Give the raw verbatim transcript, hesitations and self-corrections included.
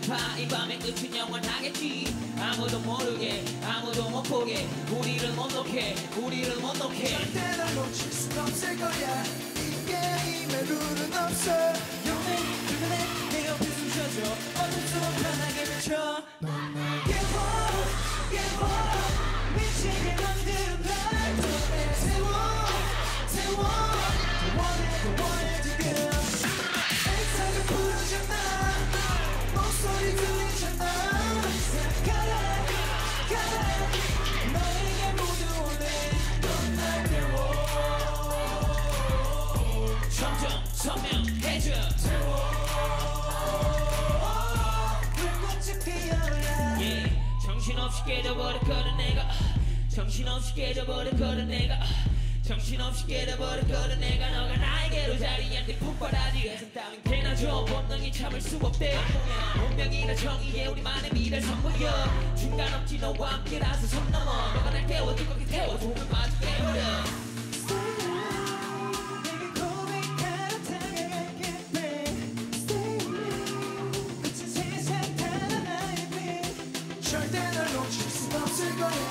아파 이 밤의 끝은 영원하겠지 아무도 모르게 아무도 못 보게 우리를 못 놓게 우리를 못 놓게 절대 널 놓칠 순 없을 거야 이 게임에 룰은 없어 영원히 그만해 내 옆에 숨쉬어줘 어둠 속 편하게 비춰 넌 나에게 깨워 미치게 만드는 날 또 세워 세워 더 원해 더 원해 지금 애타게 부르잖아 목소리 들리잖아 가라 가라 너에게 모두 원해 넌 날 깨워 점점 선명해져 세워 불꽃이 피어라 yeah. 정신없이 깨져버렸거든 내가 정신없이 깨져버렸거든 내가 정신없이 깨져버렸거든 내가 너가 나에게로 자리한테 폭발하지 예상 따윈 개나 줘 본능이 참을 수 없대 운명이라 정의에 우리만의 미래를 선보여 중간 없지 너와 함께라서 선 넘어 너가 날 깨워 두껍게 태워 조금 마주 깨버려 내게 고백하러 다가갈게 babe Stay with me 끝은 세상 단 하나의 빛 절대 널 놓칠 순 없을 거야